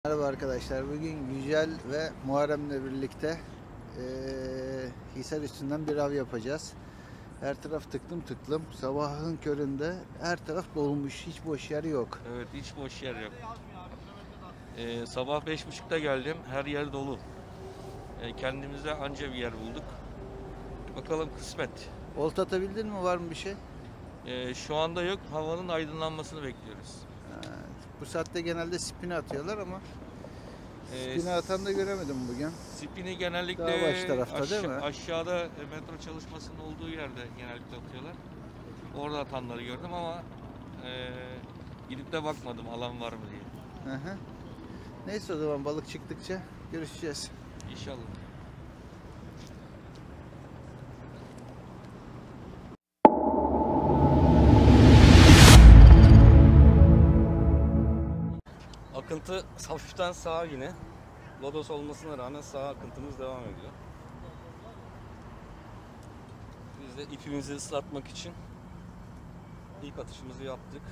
Merhaba arkadaşlar. Bugün Yücel ve Muharrem'le birlikte Hisar üstünden bir av yapacağız. Her taraf tıklım tıklım. Sabahın köründe her taraf dolmuş. Hiç boş yer yok. Evet, hiç boş yer yok. Sabah 5.30'da geldim. Her yer dolu. Kendimize anca bir yer bulduk. Bakalım kısmet. Olta atabildin mi? Var mı bir şey? Şu anda yok. Havanın aydınlanmasını bekliyoruz. Bu saatte genelde spini atıyorlar ama Ee, spini atan da göremedim bugün. Spini genellikle Daha baş tarafta değil mi? aşağıda metro çalışmasının olduğu yerde genellikle atıyorlar. Orada atanları gördüm ama gidip de bakmadım alan var mı diye. Hı hı. Neyse o zaman balık çıktıkça görüşeceğiz. İnşallah. Akıntı hafiften sağa yine. Lodos olmasına rağmen sağ akıntımız devam ediyor. Biz de ipimizi ıslatmak için ilk atışımızı yaptık.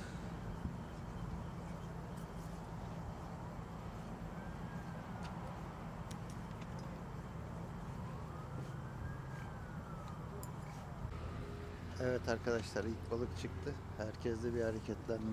Evet arkadaşlar, ilk balık çıktı. Herkeste bir hareketlenme.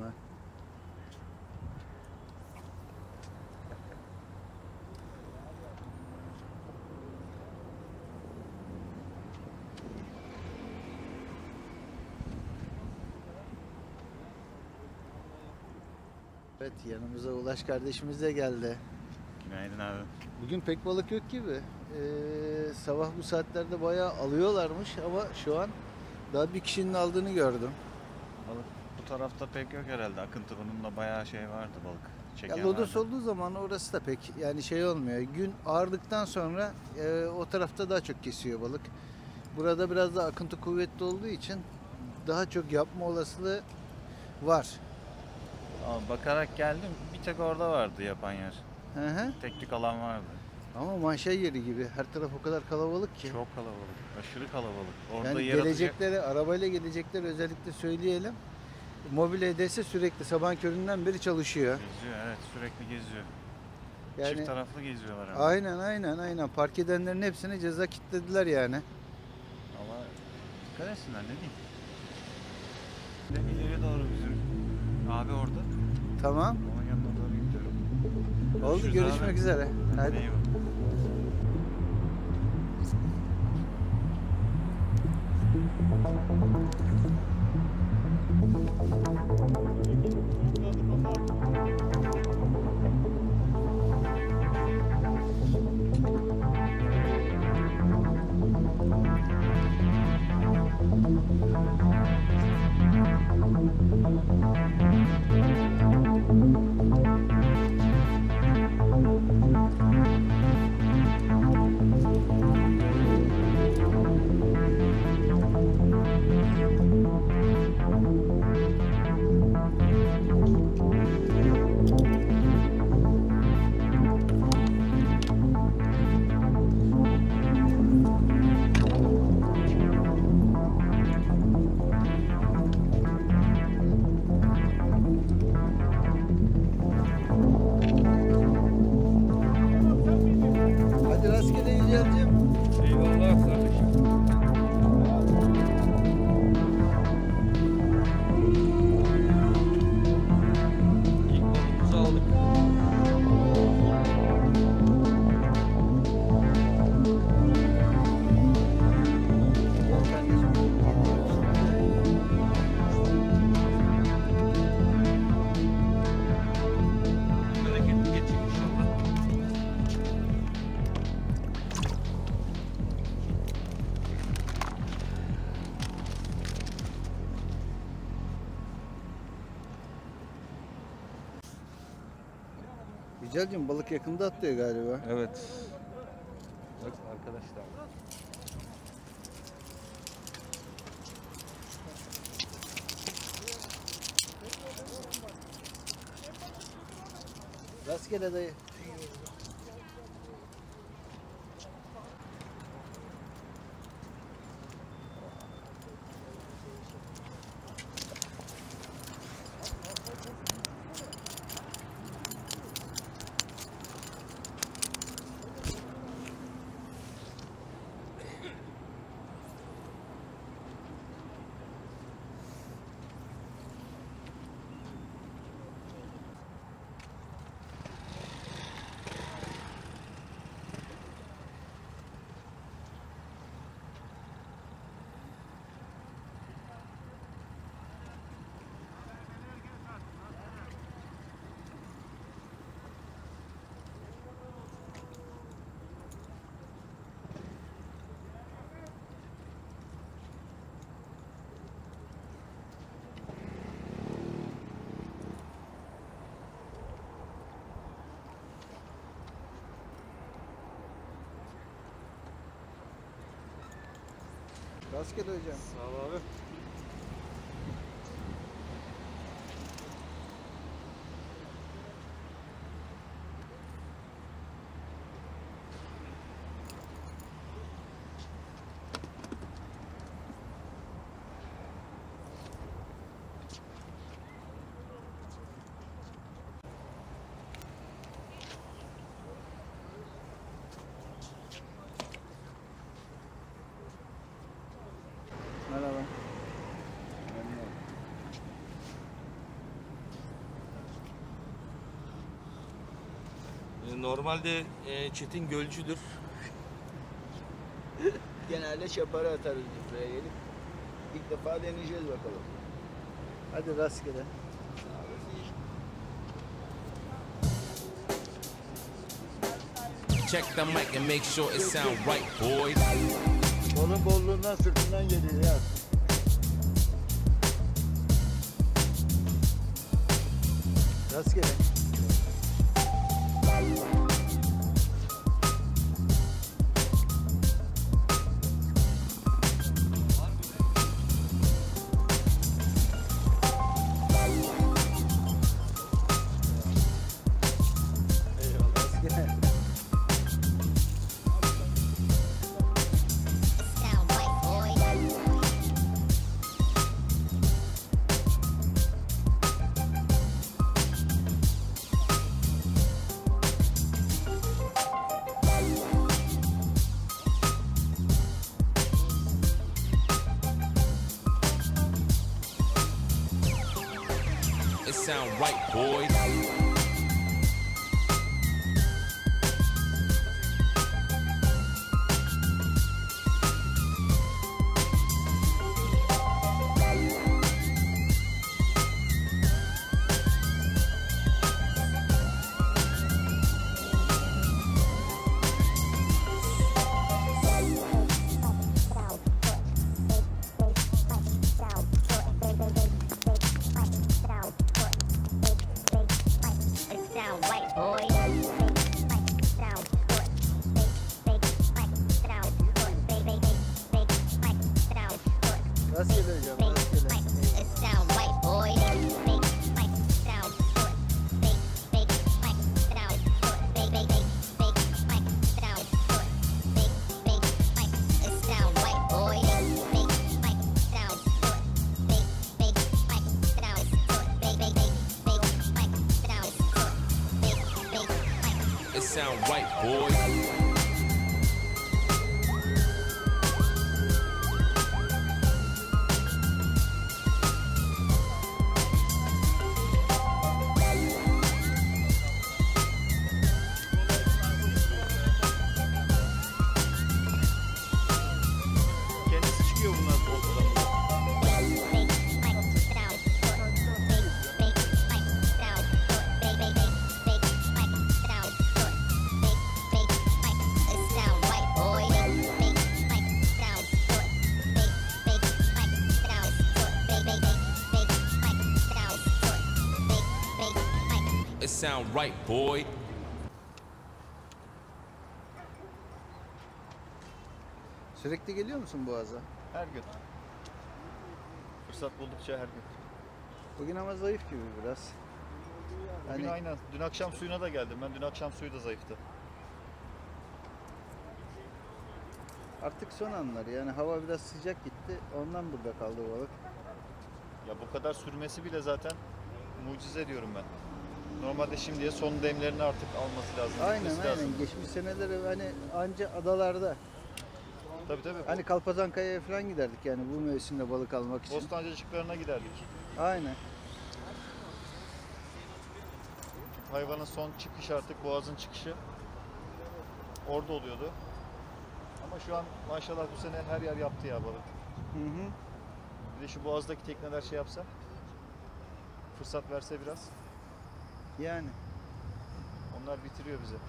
Evet, yanımıza Ulaş kardeşimiz de geldi. Günaydın abi. Bugün pek balık yok gibi. Sabah bu saatlerde bayağı alıyorlarmış ama şu an daha bir kişinin aldığını gördüm. Balık bu tarafta pek yok herhalde. Akıntı bunun da bayağı şey vardı balık. Çeken Ya lodos vardı. olduğu zaman orası da pek yani şey olmuyor. Gün ağardıktan sonra o tarafta daha çok kesiyor balık. Burada biraz da akıntı kuvvetli olduğu için daha çok yapma olasılığı var. Ama bakarak geldim. Bir tek orada vardı yapan yer. Hı hı. Teklik alan vardı. Ama manşa yeri gibi. Her taraf o kadar kalabalık ki. Çok kalabalık. Aşırı kalabalık. Orada Yani yer atacak. gelecekleri, arabayla gelecekler özellikle söyleyelim. Mobil EDS sürekli sabahın köründen beri çalışıyor. Geziyor, evet, sürekli geziyor. Yani Çift taraflı geziyorlar ama. aynen. Park edenlerin hepsine ceza kilitlediler yani. Ama dikkat etsinler, ne diyeyim. Bir de ileri doğru bizim abi orada. Tamam. Onun yanına doğru gidiyorum. Oldu, Görüşürüz görüşmek abi. üzere. Hadi. Eyvallah. Hadi rastgele Yücel'cim. Eyvallah kardeşim. İlk balığımızı aldık. Bereketli geçecek inşallah. Yücel'cim, balık yakında atlıyor galiba. Evet. Bak arkadaşlar. Rastgele dayı. Rastgele hocam. Sağ ol abi. Merhaba. Normalde Çetin gölcüdür. Genelde şapara atarız biz buraya gelip. İlk defa deneyeceğiz bakalım. Hadi rastgele. Check the mic and make sure it sound right, boys. Onun bolluğundan sırtından geliyor ya. Rastgele. Rastgele. Sound white boy. It sound right, boys. It sound white boy. Sound good. Big sound good. Big sound good. Rastgele hocam. Rastgele. It sound white boy. Big sound good. Big sound good. Big sound good. Big it sound white boy. Big sound good. Big sound good. Big sound good. It sound right, boys. Kendisi çıkıyor bunlar ortadan. It sound right, boy. Sürekli geliyor musun Boğaz'a? Her gün. Fırsat buldukça her gün. Bugün ama zayıf gibi biraz. Bugün Hani aynen. Dün akşam suyuna da geldim. Ben dün akşam suyu da zayıftı. artık son anlar yani hava biraz sıcak gitti. Ondan burada kaldı balık. Ya bu kadar sürmesi bile zaten mucize diyorum ben. Normalde şimdiye son demlerini artık alması lazım. Aynen bitmesi aynen. lazım. Geçmiş seneleri hani anca adalarda. Tabii tabii. Hani Kalpazankaya'ya falan giderdik yani bu mevsimde balık almak için. Bostancıcıklarına giderdik. Aynen. Hayvanın son çıkışı artık boğazın çıkışı orada oluyordu. Ama şu an maşallah bu sene her yer yaptı ya balık. Hı hı. Bir de şu boğazdaki tekneler şey yapsa, fırsat verse biraz, Yani. onlar bitiriyor bizi.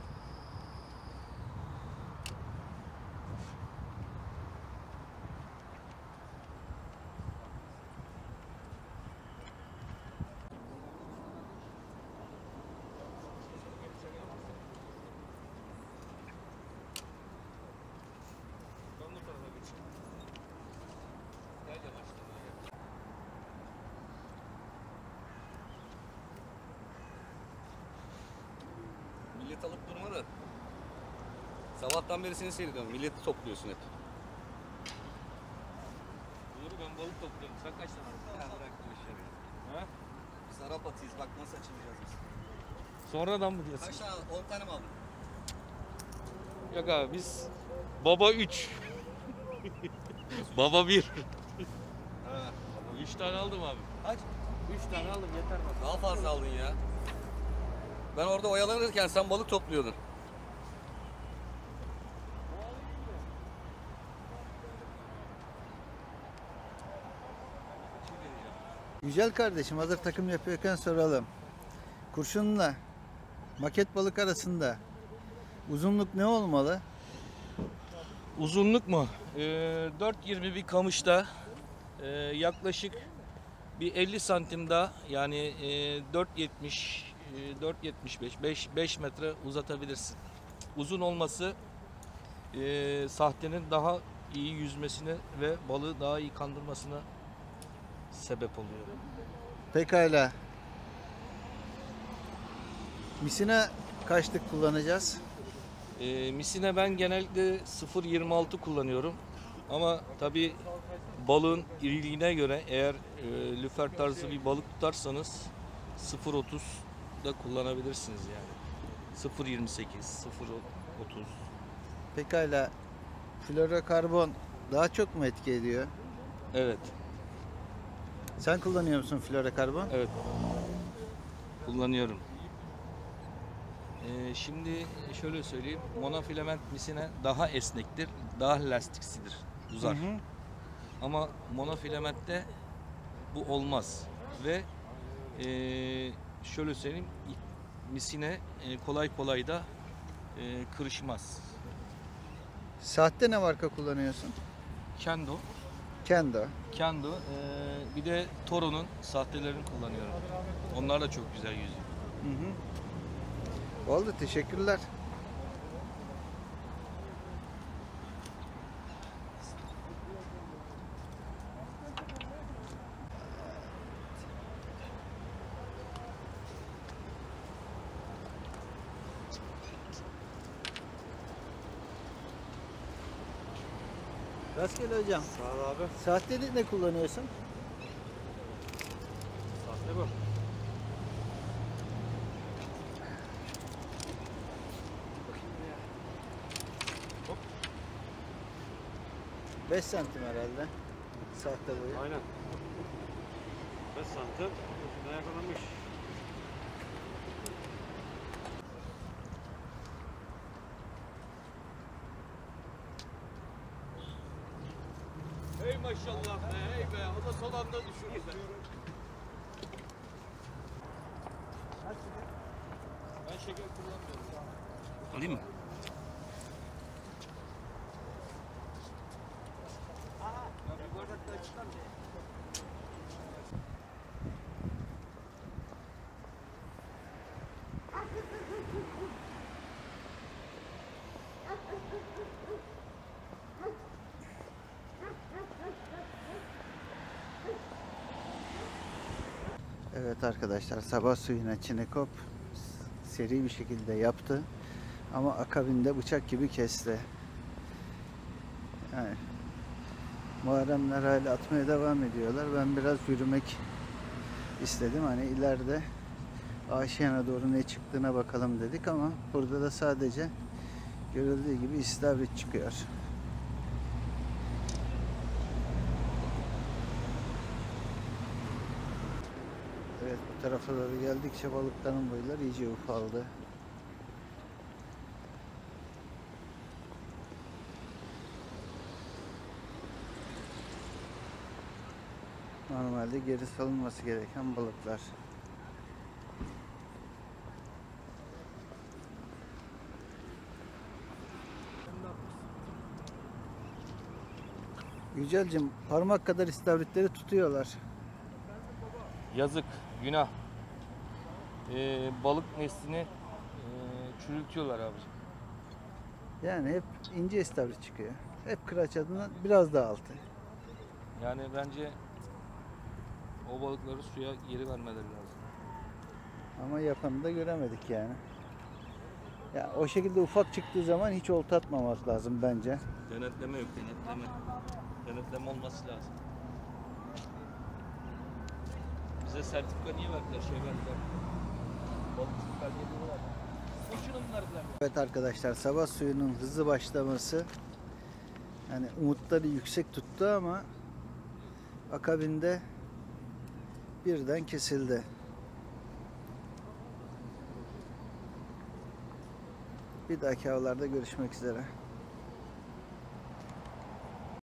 Sabahtan beri seni seyrediyorum. Milleti topluyorsun hep. Doğru, ben balık topluyorum. Sen kaç tane aldın? Ya bırak bu işleri. Ha? Biz Arap atıyız. Bak nasıl açılacağız biz. Sonradan mı diyorsun? Kaç tane aldın? 10 tane mi aldın? Yok abi, biz baba 3. Baba 1. Ha. 3 tane aldım abi. Kaç? 3 tane aldım, yeter bak. Daha fazla aldın ya. Ben orada oyalanırken sen balık topluyordun. Yücel kardeşim, hazır takım yapıyorken soralım. Kurşunla maket balık arasında uzunluk ne olmalı? Uzunluk mu? 4.20 bir kamışta yaklaşık bir 50 santim daha, yani 4.70 4.75 5 metre uzatabilirsin. Uzun olması sahtenin daha iyi yüzmesine ve balığı daha iyi kandırmasına sebep oluyor. Pekala. Misine kaçlık kullanacağız? Misine ben genellikle 0.26 kullanıyorum. Ama tabi balığın iriliğine göre, eğer lüfer tarzı bir balık tutarsanız 0.30 da kullanabilirsiniz yani. 0.28, 0.30. Pekala. Florokarbon daha çok mu etki ediyor? Evet, Sen kullanıyor musun florokarbon? evet. Kullanıyorum. Şimdi şöyle söyleyeyim. Monofilament misine daha esnektir, daha lastiksidir, uzar. Hı hı. Ama monofilamentte bu olmaz ve şöyle söyleyeyim, misine kolay kolay da kırışmaz. Sahte ne marka kullanıyorsun? Kendo, Kendo. bir de Toro'nun sahtelerini kullanıyorum. Onlar da çok güzel yüzüyor. Hı hı. Oldu, teşekkürler. Rastgele hocam. Sağ ol abi. Sahtelik ne kullanıyorsun? Sahte bu. 5 santim herhalde. Sahte boyu. Aynen. 5 santim. Ucuna yakalanmış. Hey maşallah be, hey be. O da son anda düşürdü be. Ben şeker kullanmıyorum. Alayım mı? Evet arkadaşlar, sabah suyuna Çinekop seri bir şekilde yaptı. Ama akabinde bıçak gibi kesti. Yani Muharremler hala atmaya devam ediyorlar. Ben biraz yürümek istedim. Hani ileride Aşiyan'a doğru ne çıktığına bakalım dedik ama burada da sadece görüldüğü gibi istavrit çıkıyor. Evet, bu tarafa doğru geldikçe balıkların boyları iyice ufaldı. Normalde geri salınması gereken balıklar. Yücelcim, parmak kadar istavritleri tutuyorlar. Yazık, günah. Balık neslini çürütüyorlar abicim. Yani hep ince istavrit çıkıyor. Hep kıraç adına biraz daha altı. Yani bence o balıkları suya geri vermeleri lazım. Ama yapanı da göremedik yani. Ya o şekilde ufak çıktığı zaman hiç olta atmamak lazım bence. Denetleme yok, denetleme. Denetleme olması lazım. Bize sertifika niye verdiler? Şey verdiler. Balıkçılık belgeleri var. Boşuna mı verdiler? Evet arkadaşlar, sabah suyunun hızlı başlaması yani umutları yüksek tuttu ama akabinde birden kesildi. Bir dahaki avlarda görüşmek üzere.